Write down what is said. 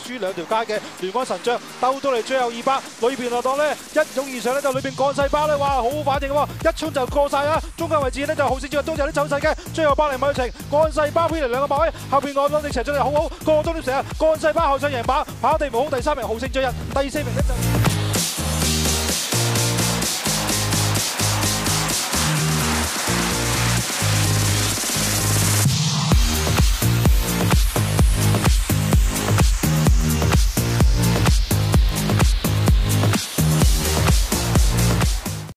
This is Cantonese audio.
珠兩條街嘅聯安神將鬥到嚟最後200，裏邊落檔咧一擁而上咧就裏邊幹細胞咧，哇好好反應喎，一衝就過晒啊！中間位置咧就豪勝之外都有啲走勢嘅，最後百零米嘅程幹細胞偏離兩個馬位，後邊岸當正斜出嚟好好過終點成啊！幹細胞後上贏馬，跑地無好第3名豪勝進入，第4名咧就。